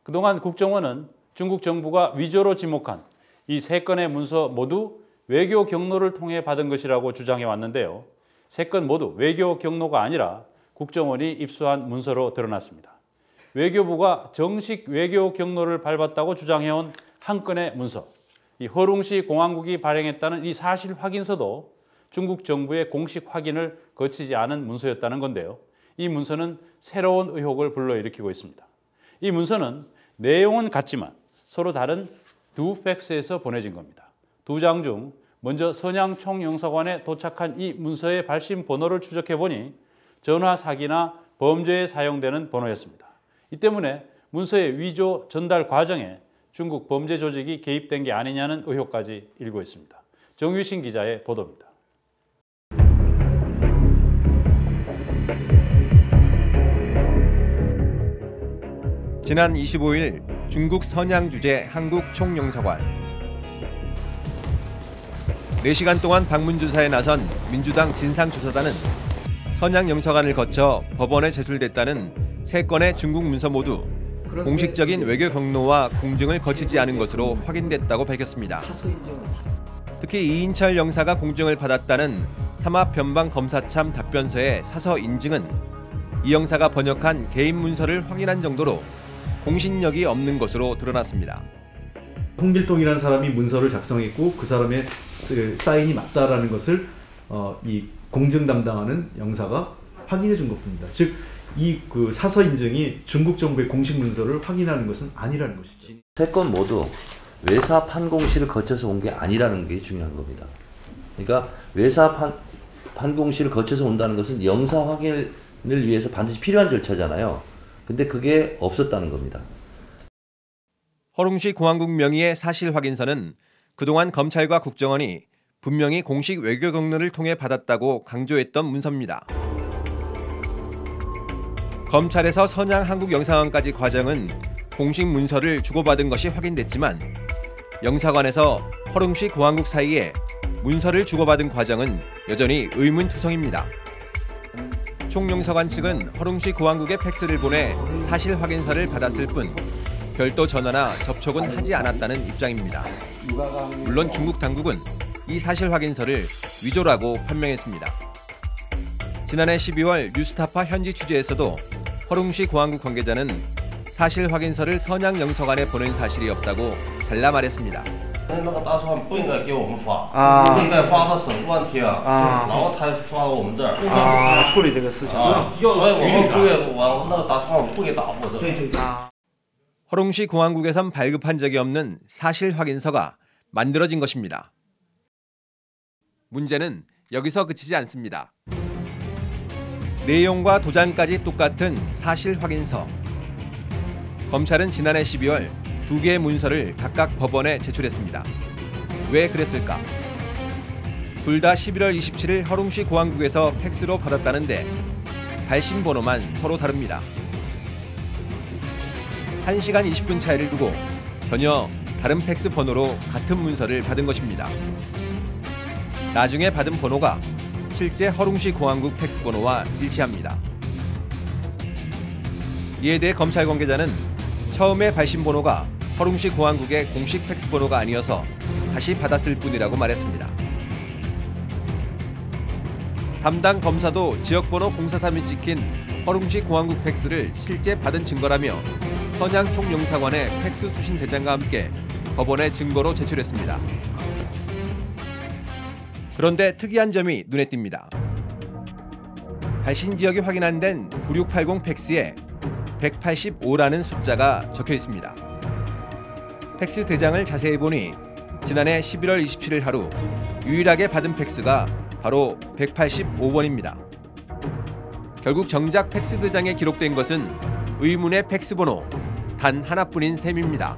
그동안 국정원은 중국 정부가 위조로 지목한 이 3건의 문서 모두 외교 경로를 통해 받은 것이라고 주장해 왔는데요. 3건 모두 외교 경로가 아니라 국정원이 입수한 문서로 드러났습니다. 외교부가 정식 외교 경로를 밟았다고 주장해온 한 건의 문서, 이 허룽시 공화국이 발행했다는 이 사실 확인서도 중국 정부의 공식 확인을 거치지 않은 문서였다는 건데요. 이 문서는 새로운 의혹을 불러일으키고 있습니다. 이 문서는 내용은 같지만 서로 다른 두 팩스에서 보내진 겁니다. 두 장 중 먼저 선양 총영사관에 도착한 이 문서의 발신 번호를 추적해 보니 전화 사기나 범죄에 사용되는 번호였습니다. 이 때문에 문서의 위조 전달 과정에 중국 범죄 조직이 개입된 게 아니냐는 의혹까지 일고 있습니다. 정유신 기자의 보도입니다. 지난 25일 중국 선양 주재 한국 총영사관. 4시간 동안 방문조사에 나선 민주당 진상조사단은 선양 영사관을 거쳐 법원에 제출됐다는 3건의 중국 문서 모두 공식적인 외교 경로와 공증을 거치지 않은 것으로 확인됐다고 밝혔습니다. 특히 이인철 영사가 공증을 받았다는 삼합변방검사참 답변서의 사서 인증은 이 영사가 번역한 개인 문서를 확인한 정도로 공신력이 없는 것으로 드러났습니다. 홍길동이라는 사람이 문서를 작성했고 그 사람의 사인이 맞다라는 것을 이 공증 담당하는 영사가 확인해 준 것뿐입니다. 즉, 이 그 사서 인증이 중국 정부의 공식 문서를 확인하는 것은 아니라는 것이죠. 3건 모두 외사 판공실을 거쳐서 온 게 아니라는 게 중요한 겁니다. 그러니까 외사 판공실을 거쳐서 온다는 것은 영사 확인을 위해서 반드시 필요한 절차잖아요. 근데 그게 없었다는 겁니다. 허룽시 공화국 명의의 사실 확인서는 그동안 검찰과 국정원이 분명히 공식 외교 경로를 통해 받았다고 강조했던 문서입니다. 검찰에서 선양 한국 영사관까지 과정은 공식 문서를 주고받은 것이 확인됐지만 영사관에서 허룽시 공화국 사이에 문서를 주고받은 과정은 여전히 의문투성입니다. 총영사관 측은 허룽시 공화국에 팩스를 보내 사실 확인서를 받았을 뿐 별도 전화나 접촉은 하지 않았다는 입장입니다. 물론 중국 당국은 이 사실 확인서를 위조라고 판명했습니다. 지난해 12월 뉴스타파 현지 취재에서도 허룽시 공화국 관계자는 사실 확인서를 선양 영사관에 보낸 사실이 없다고 잘라 말했습니다. 허룽시 공화국에선 발급한 적이 없는 사실 확인서가 만들어진 것입니다. 문제는 여기서 그치지 않습니다. 내용과 도장까지 똑같은 사실 확인서. 검찰은 지난해 12월 2개의 문서를 각각 법원에 제출했습니다. 왜 그랬을까? 둘 다 11월 27일 허룽시 공화국에서 팩스로 받았다는데 발신 번호만 서로 다릅니다. 1시간 20분 차이를 두고 전혀 다른 팩스 번호로 같은 문서를 받은 것입니다. 나중에 받은 번호가 실제 허룽시 공화국 팩스 번호와 일치합니다. 이에 대해 검찰 관계자는 처음에 발신 번호가 허룽시 공화국의 공식 팩스 번호가 아니어서 다시 받았을 뿐이라고 말했습니다. 담당 검사도 지역번호 043이 찍힌 허룽시 공화국 팩스를 실제 받은 증거라며 선양 총영사관의 팩스 수신 대장과 함께 법원에 증거로 제출했습니다. 그런데 특이한 점이 눈에 띕니다. 발신 지역이 확인 안 된 9680 팩스에 185라는 숫자가 적혀 있습니다. 팩스 대장을 자세히 보니 지난해 11월 27일 하루 유일하게 받은 팩스가 바로 185번입니다. 결국 정작 팩스 대장에 기록된 것은 의문의 팩스 번호 단 하나뿐인 셈입니다.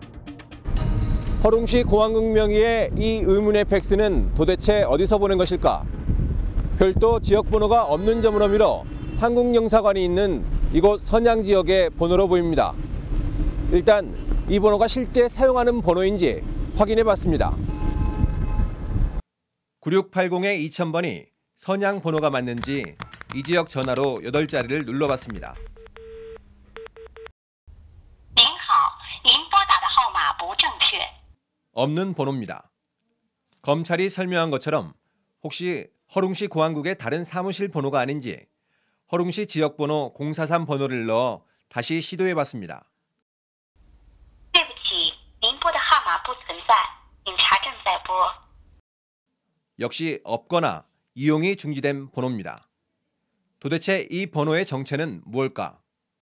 허룽시 공화국 명의의 이 의문의 팩스는 도대체 어디서 보낸 것일까? 별도 지역 번호가 없는 점으로 밀어 한국 영사관이 있는 이곳 선양 지역의 번호로 보입니다. 일단 이 번호가 실제 사용하는 번호인지 확인해 봤습니다. 9680의 2000번이 선양 번호가 맞는지 이 지역 전화로 8자리를 눌러봤습니다. 您好 없는 번호입니다. 검찰이 설명한 것처럼 혹시 허룽시 공항국의 다른 사무실 번호가 아닌지 허룽시 지역번호 043 번호를 넣어 다시 시도해봤습니다. 对不起，您拨的号码不存在，警察正在拨。 역시 없거나 이용이 중지된 번호입니다. 도대체 이 번호의 정체는 무엇일까?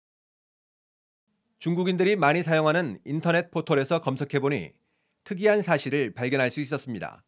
중국인들이 많이 사용하는 인터넷 포털에서 검색해보니 특이한 사실을 발견할 수 있었습니다.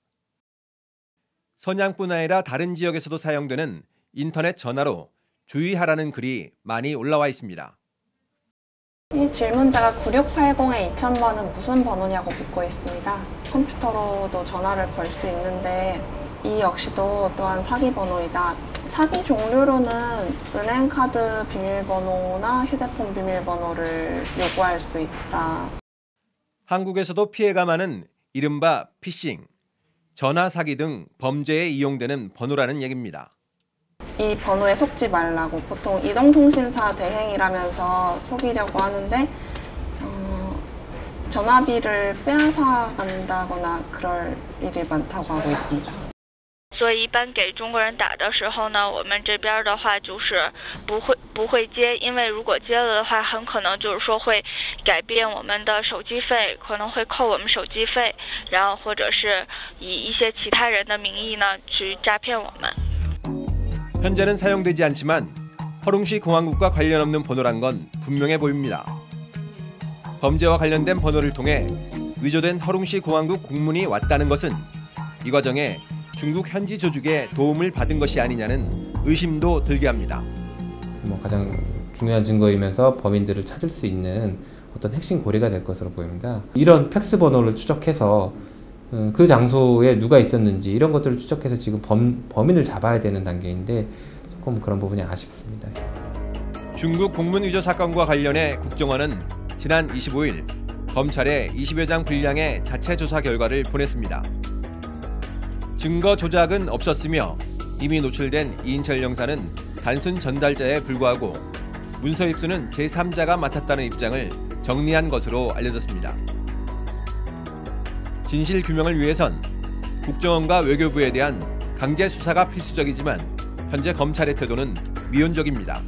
선양뿐 아니라 다른 지역에서도 사용되는 인터넷 전화로 주의하라는 글이 많이 올라와 있습니다. 이 질문자가 9680에 2000번은 무슨 번호냐고 묻고 있습니다. 컴퓨터로도 전화를 걸 수 있는데 이 역시도 또한 사기 번호이다. 사기 종류로는 은행카드 비밀번호나 휴대폰 비밀번호를 요구할 수 있다. 한국에서도 피해가 많은 이른바 피싱, 전화 사기 등 범죄에 이용되는 번호라는 얘기입니다. 이 번호에 속지 말라고 보통 이동통신사 대행이라면서 속이려고 하는데 전화비를 빼앗아 간다거나 그럴 일이 많다고 하고 있습니다. 所以一般给中国人打的时候呢，我们这边的话就是不会接，因为如果接了的话，很可能就是说会改变我们的手机费，可能会扣我们手机费，然后或者是以一些其他人的名义呢去诈骗我们。 현재는 사용되지 않지만 허룽시 공항국과 관련 없는 번호란 건 분명해 보입니다. 범죄와 관련된 번호를 통해 위조된 허룽시 공항국 공문이 왔다는 것은 이 과정에 중국 현지 조직의 도움을 받은 것이 아니냐는 의심도 들게 합니다. 가장 중요한 증거이면서 범인들을 찾을 수 있는 어떤 핵심 고리가 될 것으로 보입니다. 이런 팩스 번호를 추적해서 그 장소에 누가 있었는지 이런 것들을 추적해서 지금 범인을 잡아야 되는 단계인데 조금 그런 부분이 아쉽습니다. 중국 공문 위조 사건과 관련해 국정원은 지난 25일 검찰에 20여 장 분량의 자체 조사 결과를 보냈습니다. 증거 조작은 없었으며 이미 노출된 이인철 영사는 단순 전달자에 불과하고 문서 입수는 제3자가 맡았다는 입장을 정리한 것으로 알려졌습니다. 진실 규명을 위해선 국정원과 외교부에 대한 강제 수사가 필수적이지만 현재 검찰의 태도는 미온적입니다.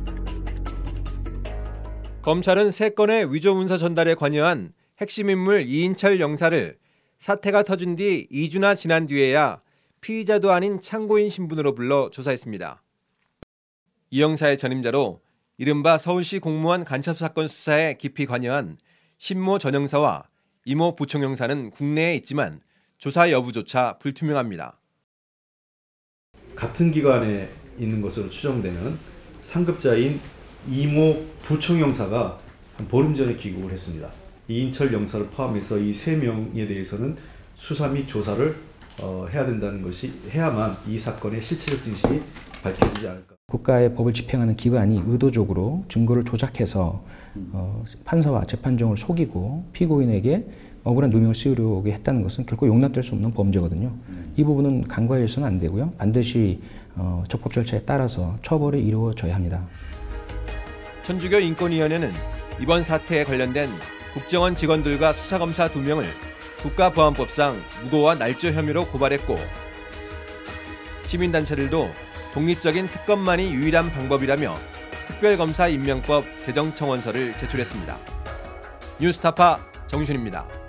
검찰은 3건의 위조 문서 전달에 관여한 핵심 인물 이인철 영사를 사태가 터진 뒤 2주나 지난 뒤에야 피의자도 아닌 참고인 신분으로 불러 조사했습니다. 이 영사의 전임자로 이른바 서울시 공무원 간첩 사건 수사에 깊이 관여한 신모 전 형사와 이모 부총 형사는 국내에 있지만 조사 여부조차 불투명합니다. 같은 기관에 있는 것으로 추정되는 상급자인 이모 부총 형사가 한 보름 전에 귀국을 했습니다. 이인철 영사를 포함해서 이 3명에 대해서는 수사 및 조사를 해야 된다는 것이 해야만 이 사건의 실체적 진실이 밝혀지지 않을까. 국가의 법을 집행하는 기관이 의도적으로 증거를 조작해서 판사와 재판정을 속이고 피고인에게 억울한 누명을 씌우려고 했다는 것은 결코 용납될 수 없는 범죄거든요. 이 부분은 간과해서는 안 되고요. 반드시 적법 절차에 따라서 처벌이 이루어져야 합니다. 천주교 인권위원회는 이번 사태에 관련된 국정원 직원들과 수사검사 2명을 국가보안법상 무고와 날조 혐의로 고발했고 시민단체들도 독립적인 특검만이 유일한 방법이라며 특별검사 임명법 제정청원서를 제출했습니다. 뉴스타파 정준입니다.